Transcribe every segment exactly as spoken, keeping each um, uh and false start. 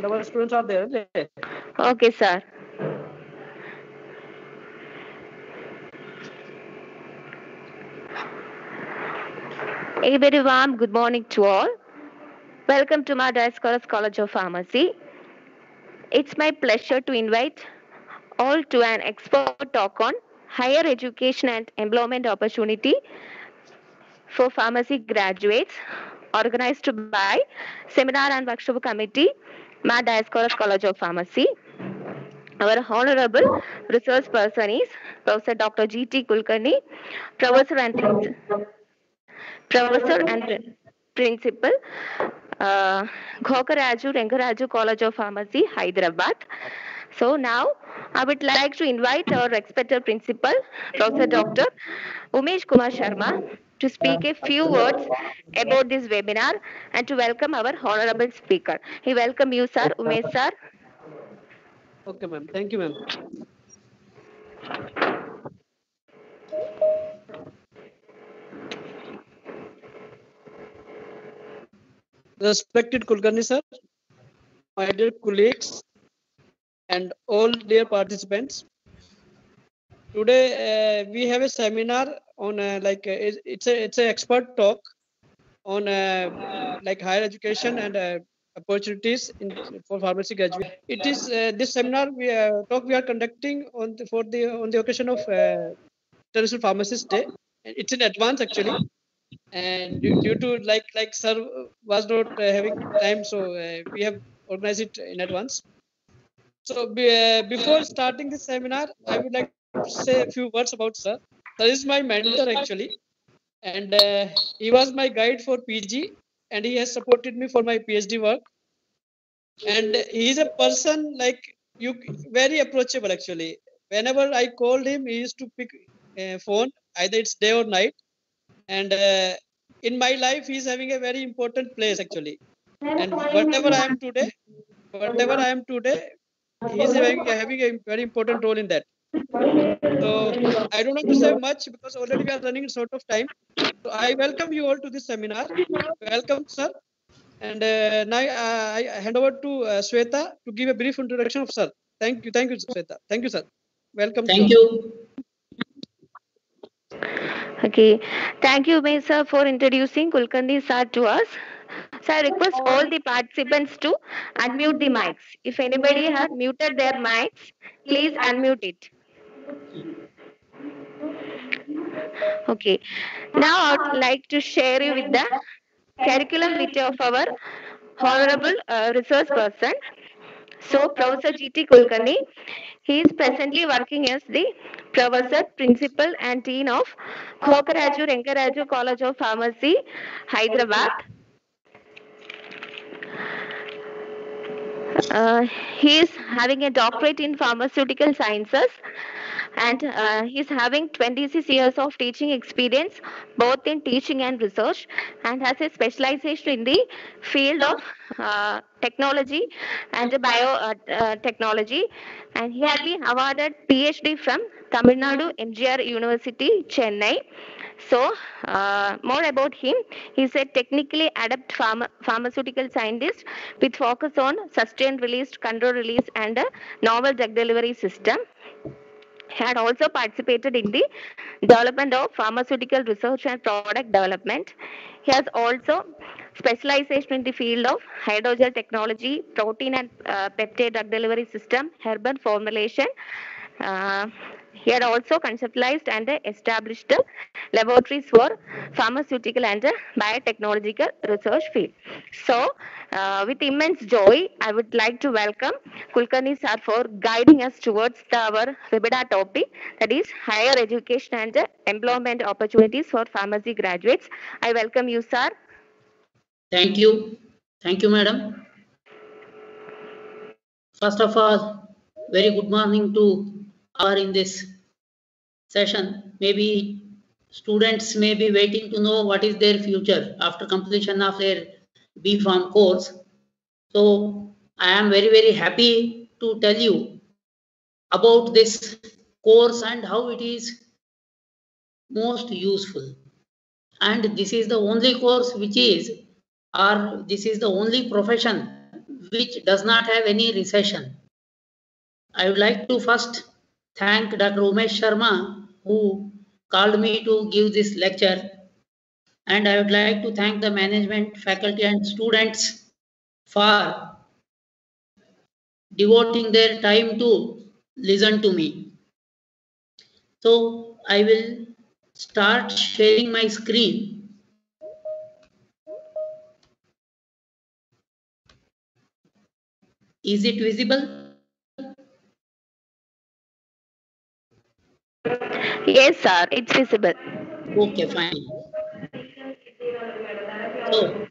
and our students are there. Okay, Okay, sir. A very warm good morning to all. Welcome to my Dioscorus College of Pharmacy. It's my pleasure to invite all to an expert talk on higher education and employment opportunity for pharmacy graduates, organized by Seminar and Workshop Committee, my Dioscorus College of Pharmacy. Our honorable research person is Professor Doctor G T Kulkarni, Professor and Prince- Professor and Prin- Principal, uh, Ghokaraju Rengaraju College of Pharmacy, Hyderabad. So now I would like to invite our respected principal, Professor Doctor Umesh Kumar Sharma, to speak a few words about this webinar and to welcome our honorable speaker. He welcome you, sir, Umesh sir. okay, ma'am. Thank you, ma'am. Respected Kulkarni sir, my dear colleagues, and all dear participants. Today uh, we have a seminar on uh, like uh, it's it's a it's a expert talk on uh, like higher education and uh, opportunities in for pharmacy graduate. It is uh, this seminar we uh, talk we are conducting on the, for the on the occasion of uh, International Pharmacist Day. And it's in advance actually, and due, due to like like sir was not uh, having time, so uh, we have organized it in advance. So be, uh, before starting this seminar, I would like to say a few words about sir. Sir is my mentor actually, and uh, he was my guide for P G, and he has supported me for my PhD work. And he is a person like you, very approachable actually. Whenever I called him, he used to pick a phone, either it's day or night. And uh, in my life, he is having a very important place actually. And whatever I am today, whatever I am today, he is having, having a very important role in that. So I don't want to say much because already we are running short of time. So I welcome you all to this seminar. Welcome, sir. And uh, now uh, I hand over to uh, Sweta to give a brief introduction of sir. Thank you. Thank you, Sweta. Thank you, sir. Welcome to you Thank all. you. Okay, thank you, Umesh sir, for introducing Kulkarni sir to us. So I request all the participants to unmute the mics. If anybody has muted their mics, please unmute it. Okay. Now I would like to share you with the curriculum vitae of our honorable uh, research person. So Professor G T Kulkarni, he is presently working as the Professor, Principal and Dean of Ghokaraju Rengaraju College of Pharmacy, Hyderabad. Uh, he is having a doctorate in pharmaceutical sciences and uh, he's having twenty-six years of teaching experience both in teaching and research and has a specialization in the field of uh, technology and bio uh, uh, technology, and he had been awarded PhD from Tamil Nadu M G R University, Chennai. So, uh, more about him. He's a technically adept pharma- pharmaceutical scientist with focus on sustained release, control release, and a novel drug delivery system. He had also participated in the development of pharmaceutical research and product development. He has also specialization in the field of hydrogel technology, protein and uh, peptide drug delivery system, herbal formulation. Uh, he had also conceptualized and established laboratories for pharmaceutical and biotechnological research field. So, uh, with immense joy, I would like to welcome Kulkarni sir for guiding us towards the, our webinar topic, that is higher education and employment opportunities for pharmacy graduates. I welcome you, sir. Thank you. Thank you, madam. First of all, very good morning to our in this session. Maybe students may be waiting to know what is their future after completion of their B Pharm course. So I am very, very happy to tell you about this course and how it is most useful. And this is the only course which is, or this is the only profession which does not have any recession. I would like to first thank Doctor Umesh Sharma, who called me to give this lecture. And I would like to thank the management, faculty and students for devoting their time to listen to me. So I will start sharing my screen. Is it visible? Yes, sir, it's visible. Okay, fine. So,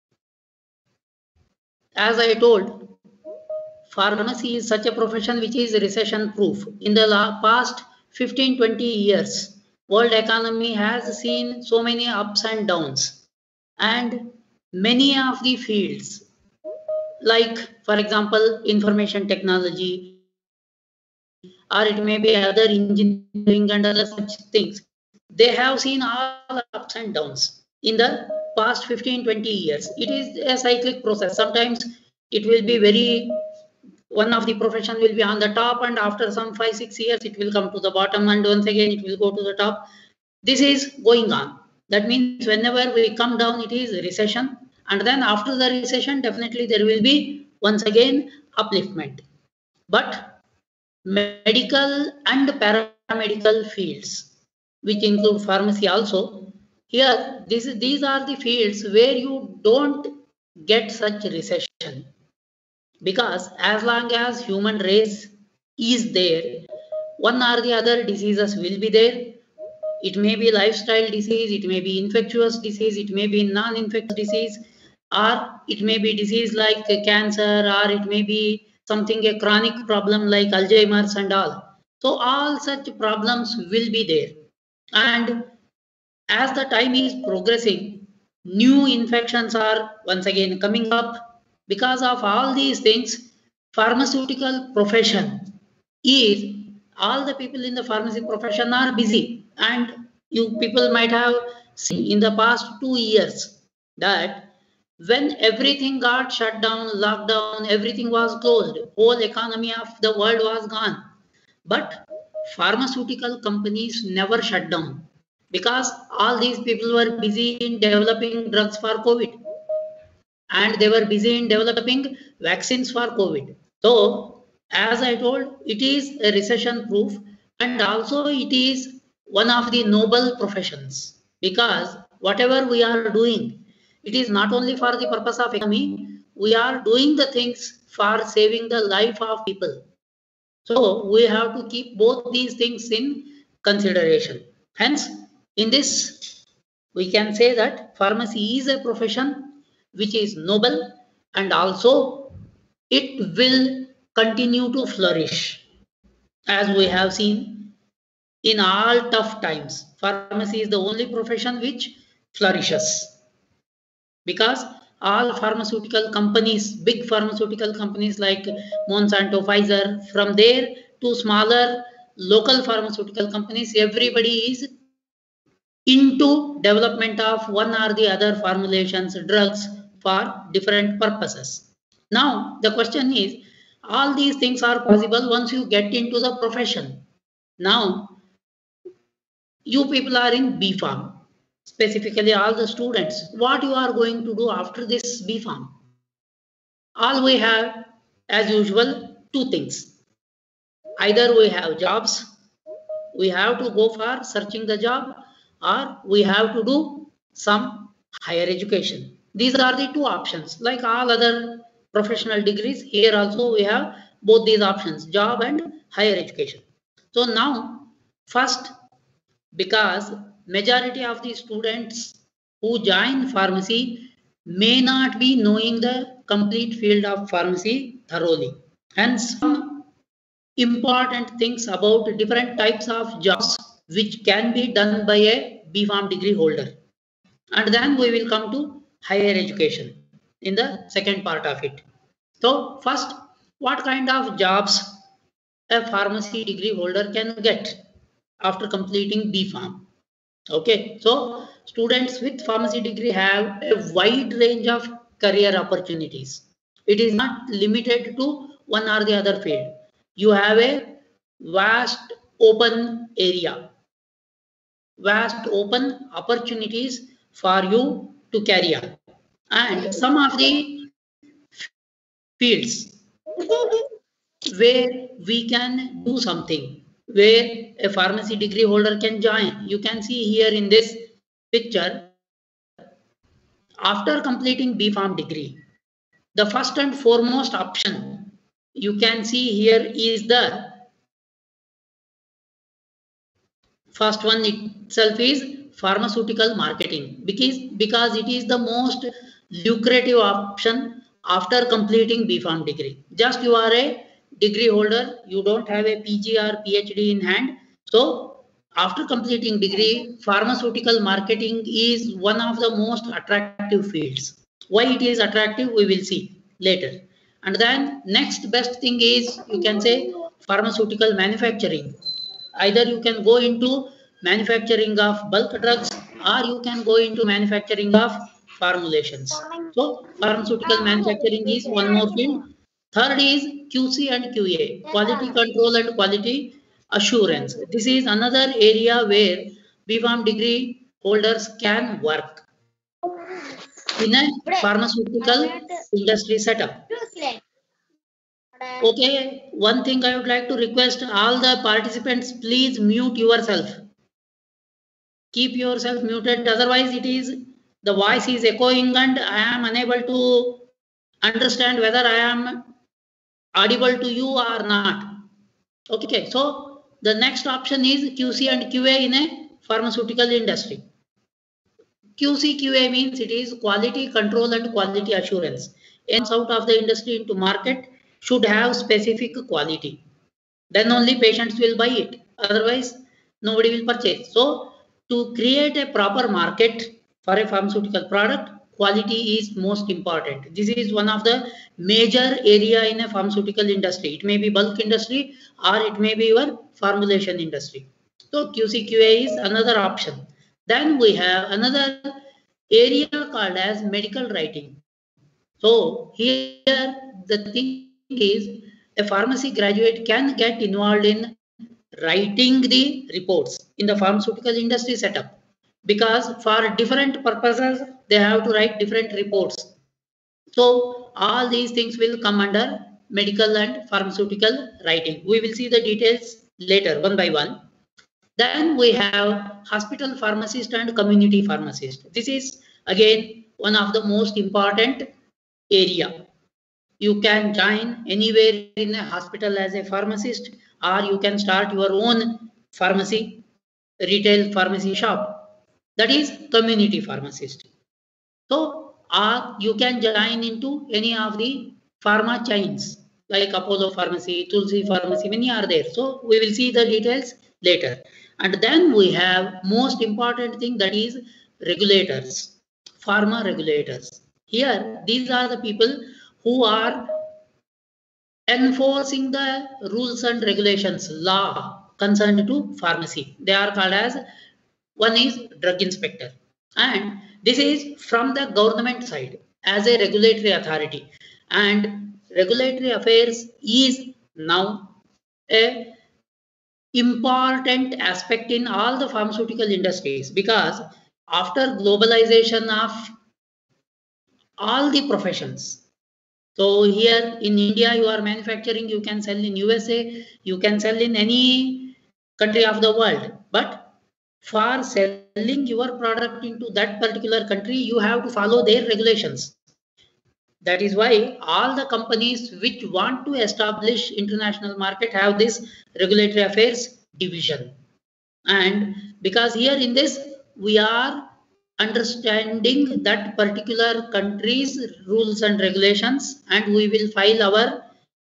as I told, pharmacy is such a profession which is recession proof. In the past fifteen to twenty years, world economy has seen so many ups and downs, and many of the fields, like for example information technology, or it may be other engineering and other such things, they have seen all ups and downs in the past fifteen to twenty years. It is a cyclic process. Sometimes it will be very, one of the profession will be on the top, and after some five six years it will come to the bottom, and once again it will go to the top. This is going on. That means whenever we come down, it is recession, and then after the recession definitely there will be once again upliftment. But medical and paramedical fields, which include pharmacy also, here this, these are the fields where you don't get such recession, because as long as human race is there, one or the other diseases will be there. It may be lifestyle disease, it may be infectious disease, it may be non-infectious disease, or it may be disease like cancer, or it may be something, a chronic problem like Alzheimer's and all. So all such problems will be there. And as the time is progressing, new infections are once again coming up. Because of all these things, pharmaceutical profession is, all the people in the pharmacy profession are busy. And you people might have seen in the past two years that when everything got shut down, lockdown, everything was closed, whole economy of the world was gone. But pharmaceutical companies never shut down, because all these people were busy in developing drugs for COVID, and they were busy in developing vaccines for COVID. So, as I told, it is a recession proof, and also it is one of the noble professions, because whatever we are doing, it is not only for the purpose of economy, we are doing the things for saving the life of people. So we have to keep both these things in consideration. Hence, in this, we can say that pharmacy is a profession which is noble, and also it will continue to flourish. As we have seen in all tough times, pharmacy is the only profession which flourishes, because all pharmaceutical companies, big pharmaceutical companies like Monsanto, Pfizer, from there to smaller local pharmaceutical companies, everybody is into development of one or the other formulations, drugs for different purposes. Now, the question is, all these things are possible once you get into the profession. Now, you people are in B Pharm. Specifically all the students, what you are going to do after this B Pharm? All we have, as usual, two things. Either we have jobs, we have to go for searching the job, or we have to do some higher education. These are the two options. Like all other professional degrees, here also we have both these options, job and higher education. So now, first, because majority of the students who join pharmacy may not be knowing the complete field of pharmacy thoroughly, and some important things about different types of jobs which can be done by a B Pharm degree holder. And then we will come to higher education in the second part of it. So first, what kind of jobs a pharmacy degree holder can get after completing B Pharm? Okay, so students with pharmacy degree have a wide range of career opportunities. It is not limited to one or the other field. You have a vast open area, vast open opportunities for you to carry on. And some of the fields where we can do something, where a pharmacy degree holder can join. You can see here in this picture, after completing B Pharm degree, the first and foremost option you can see here is the first one itself is pharmaceutical marketing, because, because it is the most lucrative option after completing B Pharm degree. Just you are a degree holder, you don't have a P G or PhD in hand. So after completing degree, pharmaceutical marketing is one of the most attractive fields. Why it is attractive, we will see later. And then next best thing is, you can say, pharmaceutical manufacturing. Either you can go into manufacturing of bulk drugs, or you can go into manufacturing of formulations. So pharmaceutical manufacturing is one more field. Third is Q C and Q A, quality control and quality assurance. This is another area where B Pharm degree holders can work in a pharmaceutical industry setup. Okay, one thing I would like to request all the participants, please mute yourself. Keep yourself muted, otherwise it is, the voice is echoing and I am unable to understand whether I am audible to you or not. Okay, so the next option is Q C and Q A in a pharmaceutical industry. Q C Q A means it is quality control and quality assurance. Ends out of the industry into market should have specific quality. Then only patients will buy it. Otherwise, nobody will purchase. So, to create a proper market for a pharmaceutical product, quality is most important. This is one of the major area in a pharmaceutical industry. It may be bulk industry or it may be your formulation industry. So, Q C Q A is another option. Then we have another area called as medical writing. So here the thing is, a pharmacy graduate can get involved in writing the reports in the pharmaceutical industry setup, because for different purposes they have to write different reports. So all these things will come under medical and pharmaceutical writing. We will see the details later one by one. Then we have hospital pharmacist and community pharmacist. This is again one of the most important area. You can join anywhere in a hospital as a pharmacist, or you can start your own pharmacy, retail pharmacy shop. That is community pharmacist. So, or you can join into any of the pharma chains like Apollo Pharmacy, Tulsi Pharmacy, many are there. So, we will see the details later. And then we have most important thing, that is regulators, pharma regulators. Here, these are the people who are enforcing the rules and regulations, law concerned to pharmacy. They are called as, one is drug inspector, and this is from the government side as a regulatory authority. And regulatory affairs is now a important aspect in all the pharmaceutical industries, because after globalization of all the professions, so here in India you are manufacturing, you can sell in U S A, you can sell in any country of the world, but for selling your product into that particular country, you have to follow their regulations. That is why all the companies which want to establish international market have this regulatory affairs division. And because here in this, we are understanding that particular country's rules and regulations, and we will file our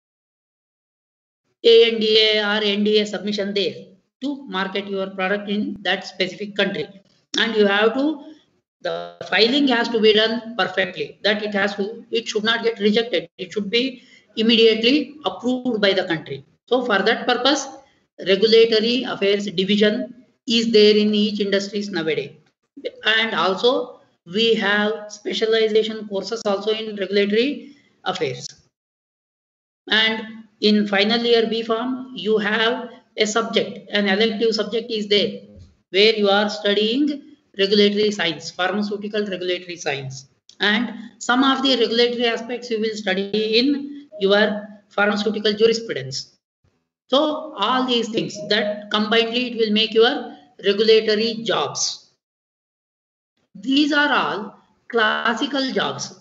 A N D A or N D A submission there to market your product in that specific country. And you have to, the filing has to be done perfectly, that it has to, it should not get rejected. It should be immediately approved by the country. So for that purpose, regulatory affairs division is there in each industries nowadays. And also we have specialization courses also in regulatory affairs. And in final year B Pharm, you have a subject, an elective subject is there, where you are studying regulatory science, pharmaceutical regulatory science. And some of the regulatory aspects you will study in your pharmaceutical jurisprudence. So all these things that combinedly it will make your regulatory jobs. These are all classical jobs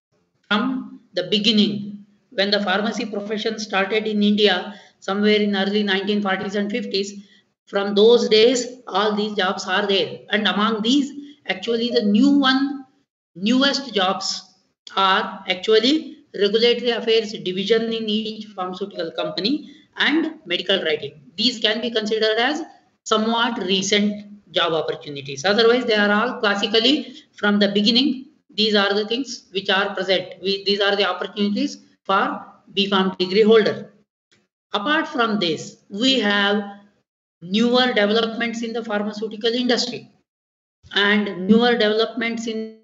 from the beginning. When the pharmacy profession started in India somewhere in early nineteen forties and fifties, from those days all these jobs are there, and among these actually the new one newest jobs are actually regulatory affairs division in each pharmaceutical company and medical writing. These can be considered as somewhat recent job opportunities. Otherwise, they are all classically from the beginning. These are the things which are present. We, these are the opportunities for B Pharm degree holder. Apart from this, we have newer developments in the pharmaceutical industry and newer developments in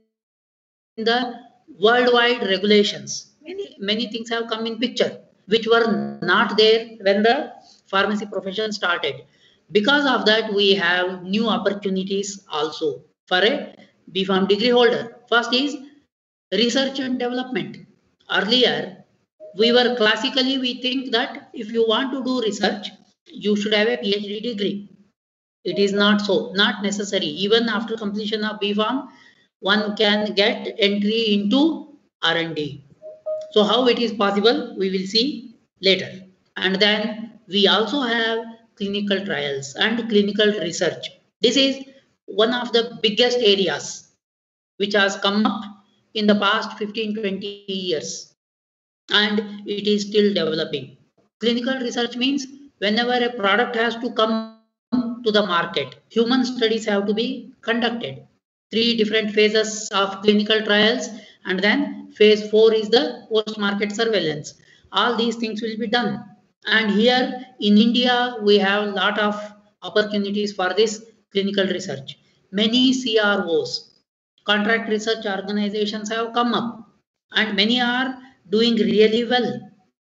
the worldwide regulations. Many, many things have come in picture which were not there when the pharmacy profession started. Because of that, we have new opportunities also for a B Pharm degree holder. First is research and development. Earlier, we were classically, we think that if you want to do research, you should have a PhD degree. It is not so, not necessary. Even after completion of B Pharm, one can get entry into R and D. So how it is possible, we will see later. And then we also have clinical trials and clinical research. This is one of the biggest areas which has come up in the past fifteen to twenty years, and it is still developing. Clinical research means whenever a product has to come to the market, human studies have to be conducted. Three different phases of clinical trials, and then phase four is the post-market surveillance. All these things will be done. And here in India, we have a lot of opportunities for this clinical research. Many C R Os, contract research organizations, have come up, and many are doing really well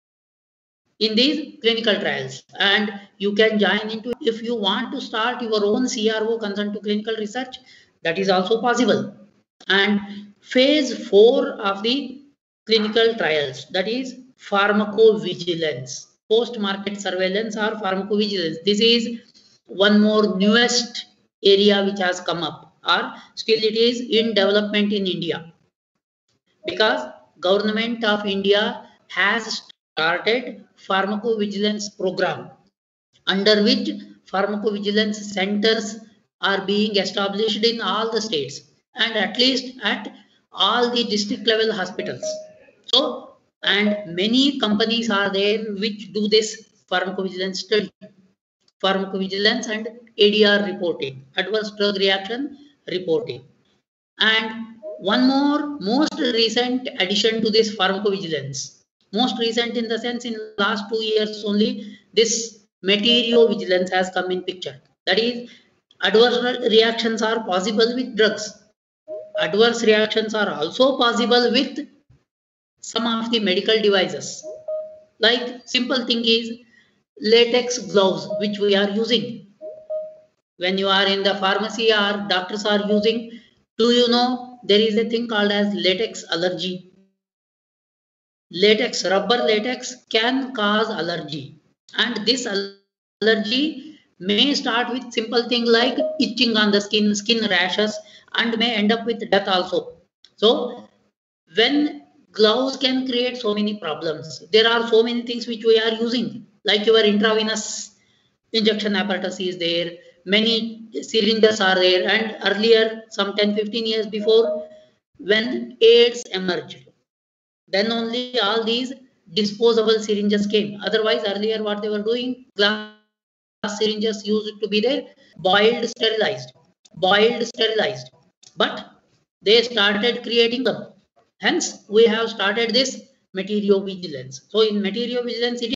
in these clinical trials, and you can join into. If you want to start your own C R O concerned to clinical research, that is also possible. And phase four of the clinical trials, that is pharmacovigilance, post-market surveillance or pharmacovigilance. This is one more newest area which has come up, or still it is in development in India, because government of India has started pharmacovigilance program, under which pharmacovigilance centers are being established in all the states and at least at all the district level hospitals. So, and many companies are there which do this pharmacovigilance study, pharmacovigilance and A D R reporting, adverse drug reaction reporting. And one more most recent addition to this pharmacovigilance, most recent in the sense in last two years only, this materiovigilance has come in picture. That is, adverse reactions are possible with drugs. Adverse reactions are also possible with some of the medical devices. Like simple thing is latex gloves which we are using. When you are in the pharmacy or doctors are using, do you know there is a thing called as latex allergy? Latex, rubber latex can cause allergy, and this allergy may start with simple thing like itching on the skin, skin rashes, and may end up with death also. So when gloves can create so many problems, there are so many things which we are using, like your intravenous injection apparatus is there, many syringes are there, and earlier some ten fifteen years before, when AIDS emerged, then only all these disposable syringes came. Otherwise, earlier what they were doing, glass syringes used to be there, boiled, sterilized, boiled, sterilized. But they started creating them. Hence, we have started this materiovigilance. So in materiovigilance, it